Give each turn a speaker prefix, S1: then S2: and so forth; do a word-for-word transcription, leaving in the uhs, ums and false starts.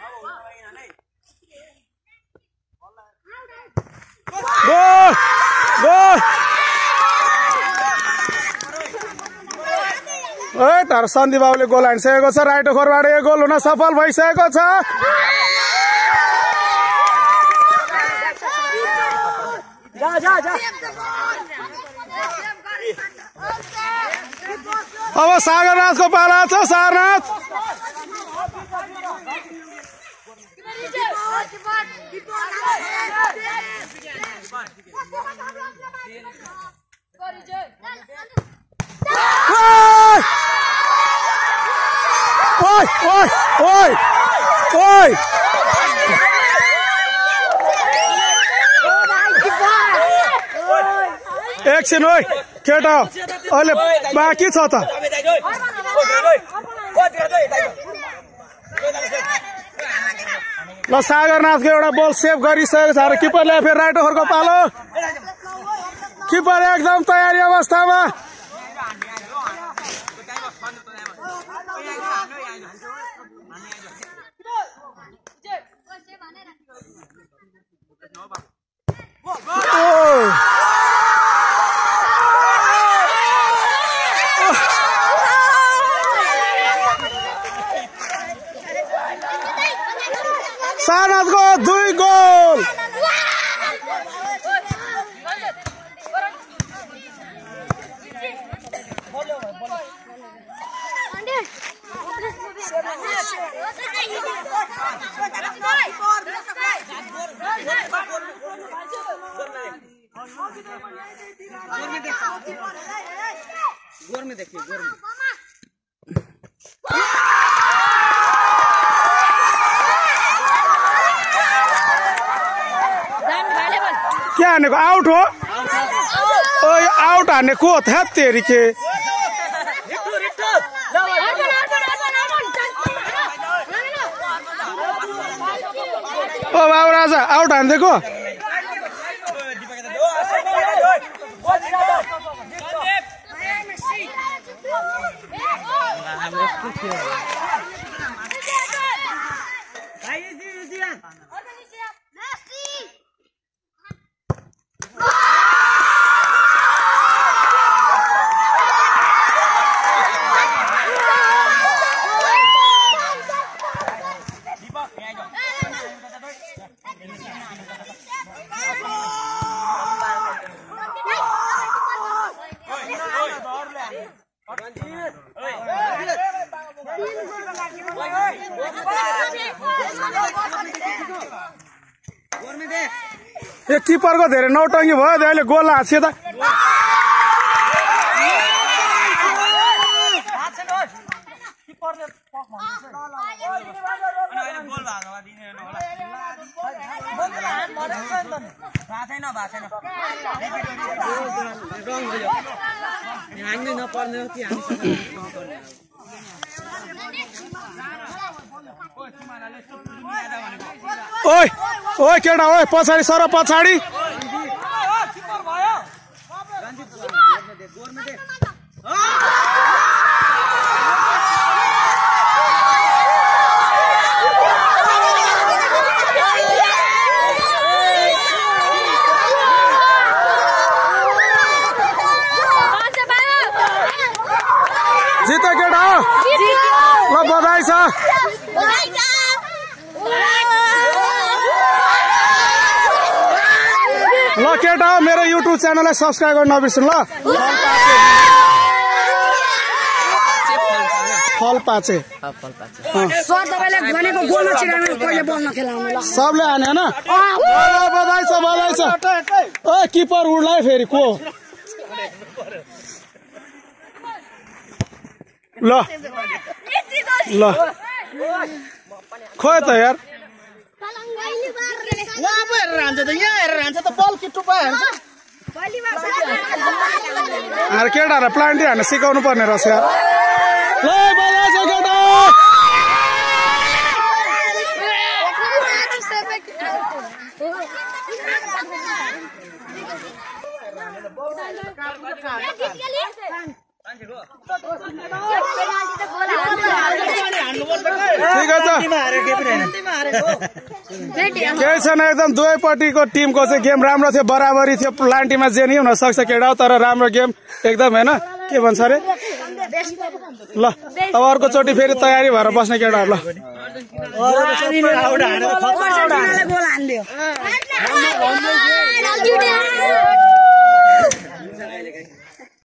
S1: goal goal ए तर सन्दीप बाबुले goal हानिसकेको छ राइट खोरबाट एक गोल हुन सफल भइसकेको छ
S2: जा जा जा
S1: अब सागरनाथको पाला छ सारनाथ ओइ ओइ ओइ ओइ एकछिन ओइ केटा अहिले बाँकी छ त ल सागरनाथको एउटा बल सेभ गरिसकेको छ र किपरले फेरि राइट ओभरको पालो किपर एकदम तयारी अवस्थामा सारनाथको दुई गोल
S2: गोर में देखिए गोर में
S1: क्या हानेको आउट हो ओए आउट हाने को था तेरी के ओ बाबु राजा आउट हान्देको ए किपरको धेरै नौटङ्गी भयो अहिले गोल हास्यो त ओइ ओइ केटा ओइ पछाडि सर पछाडि जित्यो केटा ल बधाई छ ल केटा मेरो युट्युब च्यानललाई सब्स्क्राइब गर्न नबिर्सनु ल फल पाचे
S3: सर तपाईले भनेको गोलमा चिराउनु कहिले बल्न खेलाउनु ल
S1: सबले हाने हैन बधाई छ बधाई छ ओ किपर उड्लाइ फेरि को ल ल खोइ त यार
S2: वहाँ पो हेरेर हान्छ त यहाँ हेरेर हान्छ त बल किट्टु पो हान्छ
S1: अरे केटाहरुलाई प्लान्टी हान्न सिकाउनु पर्ने रहेछ यार ल बधाई छ केटा ठिकै छ केही छैन एकदम दुवैपट्टिको टिमको चाहिँ गेम राम्रो थियो बराबरी थियो लान्टीमा जे नि हुन सक्छ केटा तर राम्रो गेम एकदम होइन के भन्छ अरे ल अब अर्कोचोटि फेरि तयारी भएर बस्ने केटाहरू ल